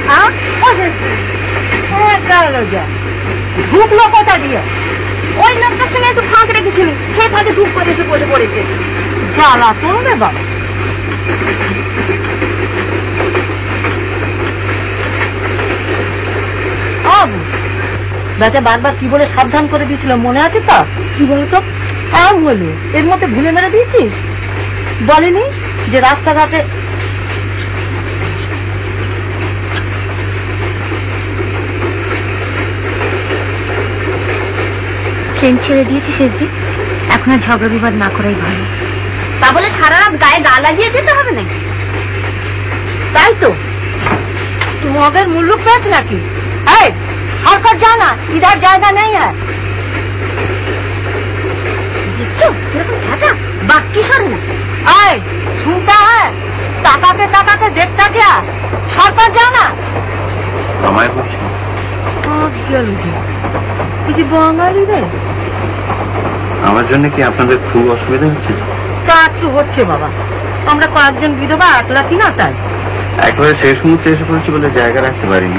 ঢুকলো কোথা দিয়ে? ওই লোকটার সঙ্গে একটু ফাঁক রেখেছিল, সেই ফাঁকে ধূপ করে এসে বসে পড়েছে। জ্বালা তোর রে বাবা। বেটা বারবার কি বলে সাবধান করে দিয়েছিল মনে আছে তো? কি বলতো? হলো এর মধ্যে ভুলে মেরে দিয়েছিস? বলেনি যে রাস্তাঘাটে ট্রেন ছেড়ে দিয়েছি শেষদিন, এখন আর ঝগড়া বিবাদ না করাই ভালো। তা বলে সারা রাত গায়ে গা লাগিয়ে যেতে হবে নাকি? তাই তো তোমাদের মূল্য পেয়েছে নাকি? সরকার জানা ইধার জায়গা নেই। দেখছো কিরকম ঝাঁটা, বাক্কি সরে না। শুনতা হ্যাঁ, টাকাকে টাকাকে দেখতা क्या? সরকার জানা আমায় বলছি কিছু বাঙালি রে। আমার জন্য কি আপনাদের খুব অসুবিধা হচ্ছে? তা একটু হচ্ছে বাবা, আমরা কয়েকজন বিধবা একলা কিনা তাই। একবারে শেষ মুহূর্তে এসে পড়েছি বলে জায়গা রাখতে পারিনি।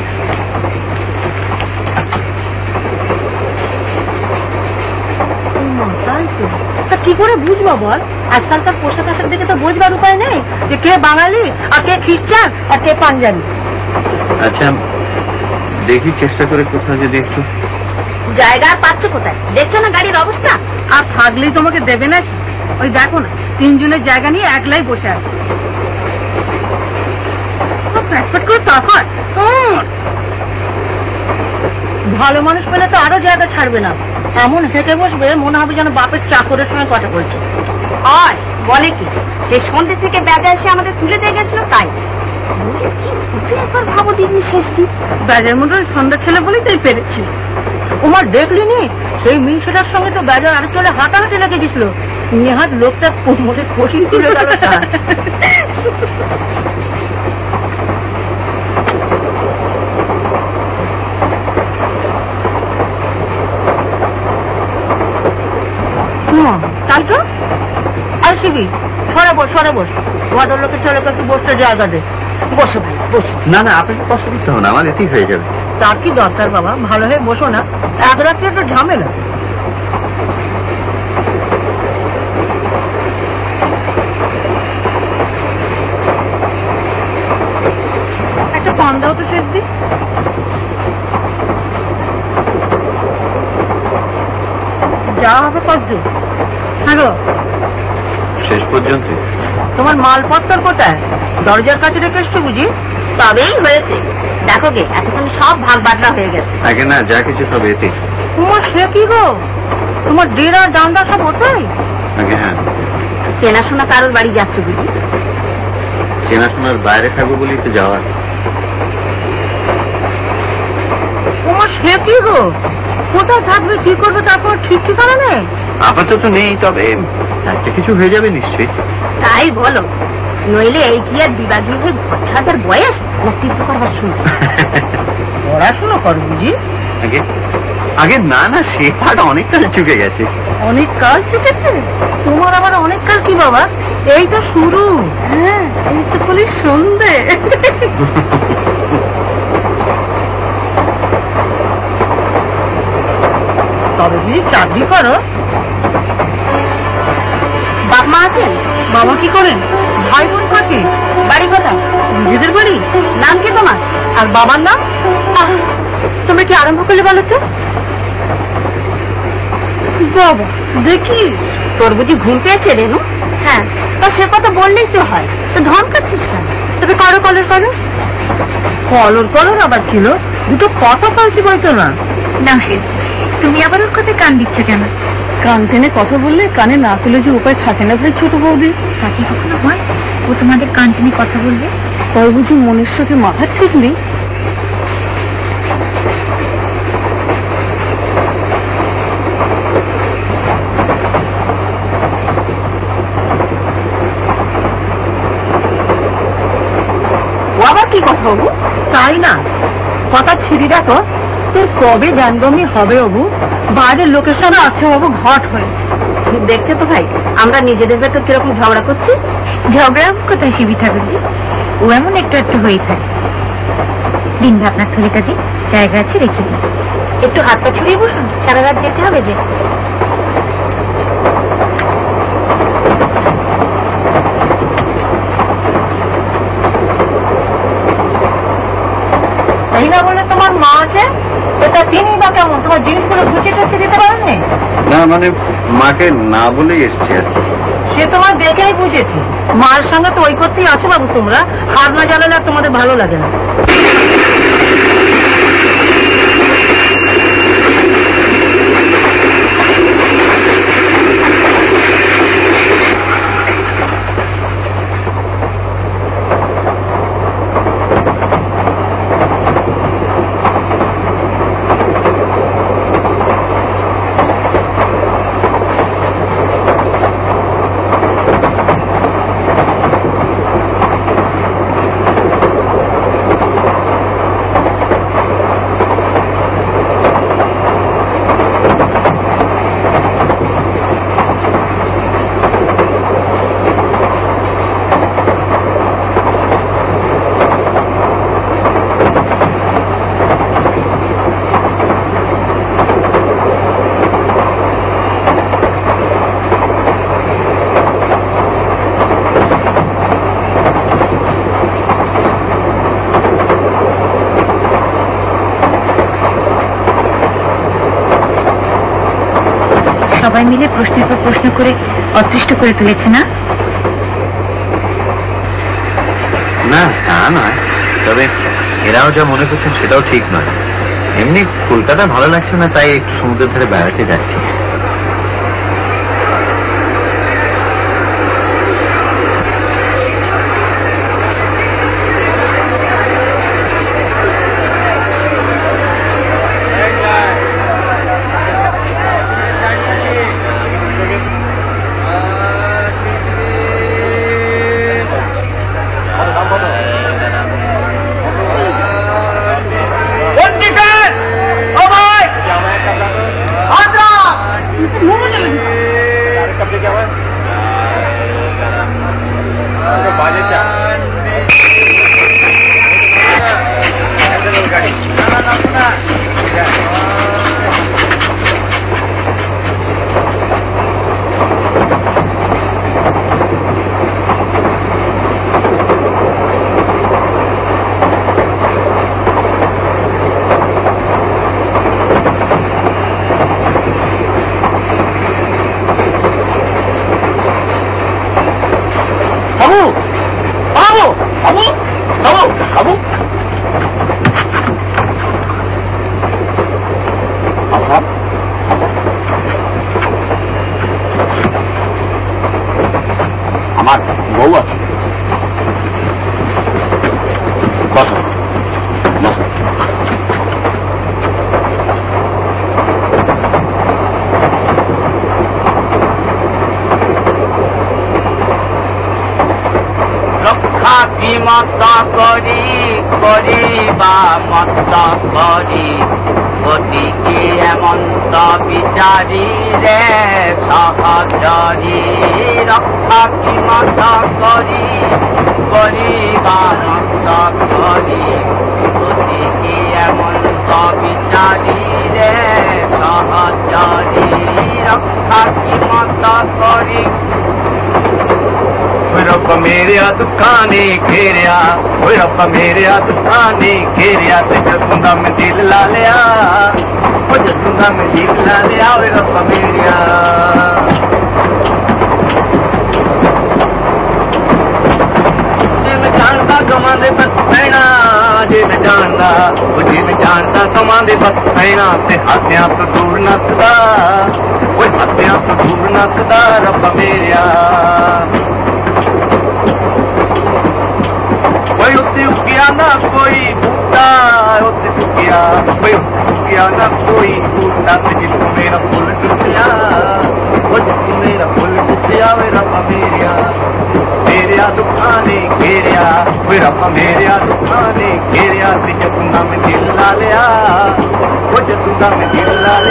তা কি করে বুঝবো বল? আজকালকার পোশাক আশাক দেখে তো বুঝবার উপায় নেই যে কে বাঙালি আর কে খ্রিস্টান আর কে পাঞ্জাবি। আচ্ছা দেখি চেষ্টা করে কোথাও যদি একটু জায়গা পাচ্ছ কোথায়? দেখছো না গাড়ির অবস্থা? আর থাকলেই তোমাকে দেবে নাকি? ওই দেখো না, 3 জনের জায়গা নিয়ে একলাই বসে আছে। ভালো মানুষ পেলে তো আরো জায়গা ছাড়বে না, এমন হেঁটে বসবে মনে হবে যেন বাপের চাকরের সঙ্গে কথা বলছে। বলে কি সেই সন্ধ্যে থেকে বেজা এসে আমাদের তুলে দিয়ে গেছিল তাই। একবার ভাবো দিদি শেষ দিন বেজার মতন সন্ধ্যা ছেলে বলেই তাই পেরেছি। ওমার দেখলি নি সেই মিংসটার সঙ্গে তো বেজার আরেক চলে হাঁটাহাঁটি লেগে গেছিল। নেহাত লোকটা মোটে কঠিন তুলে গেল। তাই তো আসবি, সরে বস সরে বস। ভদ্রলোকের ছেলেকে একটু বসতে জায়গা দে। বসো ভাই বসো। না না আপনাকে কষ্ট দিতে হবে না, আমার এতেই হয়ে যাবে। তার কি দরকার বাবা, ভালো হয়ে বসো না, এক রাত্রে একটু ঝামেলা। একটা পান দাও তো শেষ দিন। যাওয়া হবে কতদূর? হ্যাঁ শেষ পর্যন্ত। তোমার মালপত্র কোথায়? দরজার কাছে রেখে এসছো বুঝি? তবেই হয়েছে, দেখো গে এতক্ষণ সব ভাগ বাটলা হয়ে গেছে। আগে না যা কিছু সব এতে। তোমার সে কি গো, তোমার ডেরা ডান্ডা সব ওটাই? আগে হ্যাঁ। চেনাশোনা কারোর বাড়ি যাচ্ছে বুঝি? চেনাশোনার বাইরে থাকবো বলেই তো যাওয়ার। তোমার সে কি গো, কোথায় থাকবে কি করবে তারপর ঠিক ঠিকানা নেই? আপাতত নেই, তবে একটা কিছু হয়ে যাবে নিশ্চয়ই। তাই বলো, নইলে এই কি আর বিবাদী হয়ে ঘর ছাড়ার বয়স না তীর্থ করবার শুরু? পড়াশোনা কর বুঝি? আগে আগে না না সে পাটা অনেক কাল চুকে গেছে। অনেক কাল চুকেছে? তোমার আবার অনেক কাল কি বাবা, এই তো শুরু। হ্যাঁ এই তো বলি সন্ধে। তবে বুঝি চাকরি করো? বাপ মা আছেন? বাবা কি করেন? ভাই বোন থাকে? বাড়ি কোথায়? নিজেদের বাড়ি। নাম কি তোমার? আর বাবার নাম? তোমরা কি আরম্ভ করলে বলো তো? বাবা দেখি তোর বুঝি ঘুম পেয়েছে রেনু? হ্যাঁ তা সে কথা বললেই তো হয়, তো ধমকাচ্ছিস কেন? তবে করো কলর করো। কলর কলর আবার ছিল, দুটো কথা বলছি বলতো না। নাসির তুমি আবার ওর কথায় কান দিচ্ছ কেন? কান টেনে কথা বললে কানে না তুলে যে উপায় থাকে না ভাই ছোট বৌদি। তা কি কখনো হয় ও তোমাদের কান টেনে কথা বলবে? তোর বুঝি মনের সাথে মাথা ঠিক নেই? ও আবার কি কথা হবু? তাই না, কথা ছিড়ি দেখো তোর কবে জ্ঞানগম্য হবে অবু? বাইরের লোকের সামনে আছে বাবু ঘট হয়েছে। দেখছো তো ভাই আমরা নিজেদের ভেতর কিরকম ঝগড়া করছি। ঝগড়া কোথায় শিবি থাকে, ও এমন একটু একটু হয়ে থাকে। দিন আপনার থলিটা দিই, জায়গা আছে রেখে দিন। একটু হাত পা ছড়িয়ে বসুন, সারা রাত যেতে হবে যে। তাই না বলে তোমার মা আছে, তা তিনি বা কেমন তোমার জিনিসগুলো গুছিয়ে টুছিয়ে দিতে পারেননি? না মানে মাকে না বলেই এসছি আর কি। সে তোমার দেখেই বুঝেছি, মার সঙ্গে তো ওই করতেই আছো বাবু তোমরা, হার না জানো না তোমাদের ভালো লাগে না। সবাই মিলে প্রশ্নের পর প্রশ্ন করে অদৃষ্ট করে তুলেছে না? না তা নয়, তবে এরাও যা মনে করছেন সেটাও ঠিক নয়। এমনি কলকাতা ভালো লাগছে না, তাই একটু সমুদ্রের ধারে বেড়াতে যাচ্ছি। আমার বউ আছে, বসো বসো। রক্ষা কি মত করি করিবা মত করি, গতিকে এমন্ত বিচারি রে সহচরী। রক্ষা কি মত করি করিবা মত করি, গতিকে এমন্ত বিচারি রে সহচরী। রক্ষা কি মত করি। रब्बा मेरे दुखा ने घेरिया, रब्बा मेरे दुखा ने घेरिया, ते जसुंदा में दिल ला लिया, जसुंदा में दिल ला लिया, रब्बा मेरिया। जिन जानता कमांदे बस पैना, जिन जानता वो जिन जानता कमांदे बस पैना, ते हाथियां तो दूर नसदा, वो हाथियां तो दूर नसदा, रब्बा मेरिया। उत्ते उगिया ना कोई बूटा, उत्ते उगिया ना कोई बूटा, जिसको मेरा फुल टूटिया, वो जिसको मेरा फुल टूटिया, वे रब्बा मेरिया। मेरे दुखा ने घेरिया, वे रब्बा मेरे दुखा ने घेरिया, जसुंदा में दिल ला लिया, वो जसुंदा में दिल ला